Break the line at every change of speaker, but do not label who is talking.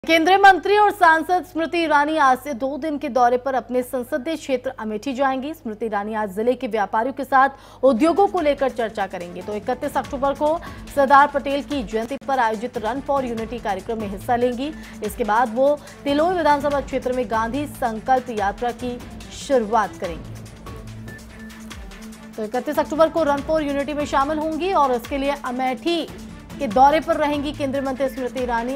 केंद्रीय मंत्री और सांसद स्मृति ईरानी आज से 2 दिन के दौरे पर अपने संसदीय क्षेत्र अमेठी जाएंगी। स्मृति ईरानी आज जिले के व्यापारियों के साथ उद्योगों को लेकर चर्चा करेंगे। तो 31 अक्टूबर को सरदार पटेल की जयंती पर आयोजित रन फॉर यूनिटी कार्यक्रम में हिस्सा लेंगी। इसके बाद वो तिलोई विधानसभा क्षेत्र में गांधी संकल्प यात्रा की शुरुआत करेंगी। तो 31 अक्टूबर को रन फॉर यूनिटी में शामिल होंगी और इसके लिए अमेठी के दौरे पर रहेंगी केंद्रीय मंत्री स्मृति ईरानी।